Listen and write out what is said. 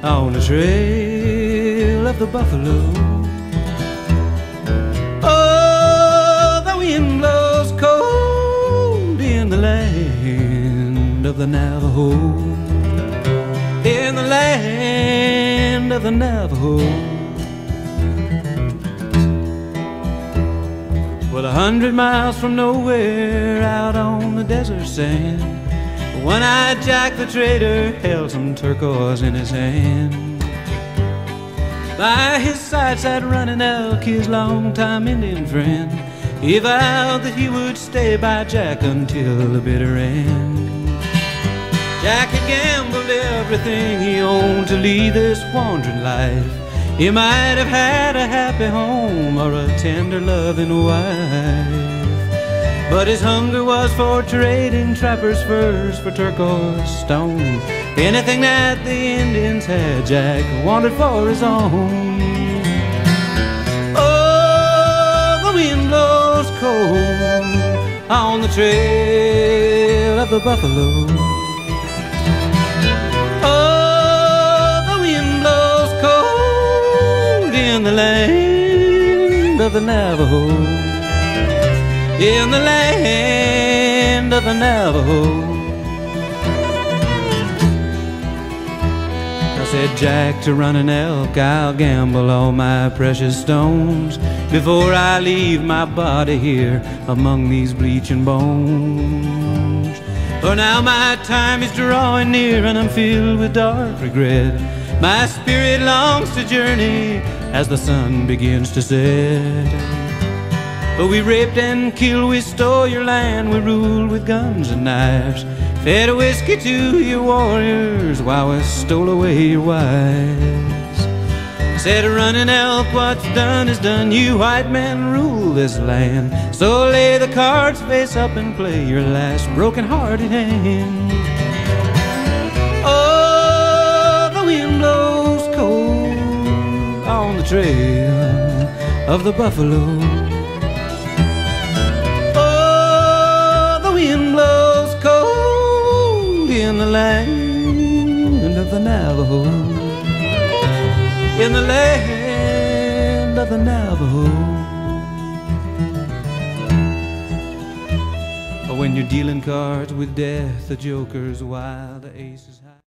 on the trail of the buffalo. Oh, the wind blows cold in the land of the Navajo, in the land of the Navajo. Well, 100 miles from nowhere, out on the desert sand, one-eyed Jack the trader held some turquoise in his hand. By his side sat Running Elk, his longtime Indian friend. He vowed that he would stay by Jack until the bitter end. Jack had gambled everything he owned to lead this wandering life. He might have had a happy home or a tender loving wife, but his hunger was for trading trappers' furs for turquoise stone. Anything that the Indians had, Jack wanted for his own. Oh, the wind blows cold on the trail of the buffalo. In the land of the Navajo, in the land of the Navajo. I said, Jack to Running Elk, I'll gamble all my precious stones before I leave my body here among these bleaching bones. For now my time is drawing near and I'm filled with dark regret. My spirit longs to journey as the sun begins to set. But we raped and killed, we stole your land, we ruled with guns and knives, fed whiskey to your warriors while we stole away your wives. Said Running Elk, what's done is done, you white men rule this land. So lay the cards face up and play your last broken-hearted hand. Oh, the wind blows cold on the trail of the buffalo. Oh, the wind blows cold in the land of the Navajo, in the land of the Navajo. When you're dealing cards with death, the joker's wild, the aces